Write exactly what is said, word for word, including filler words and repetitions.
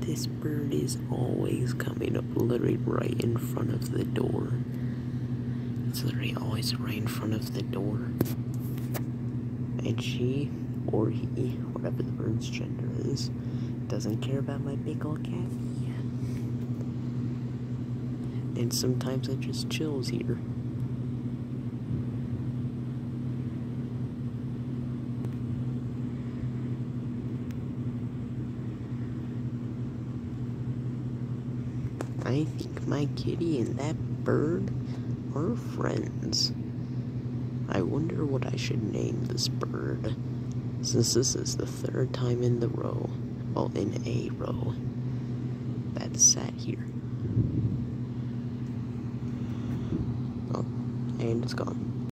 This bird is always coming up literally right in front of the door. It's literally always right in front of the door. And she, or he, whatever the bird's gender is, doesn't care about my big old cat. And sometimes it just chills here. I think my kitty and that bird are friends. I wonder what I should name this bird, since this is the third time in the row, well, in a row, that sat here. Oh, and it's gone.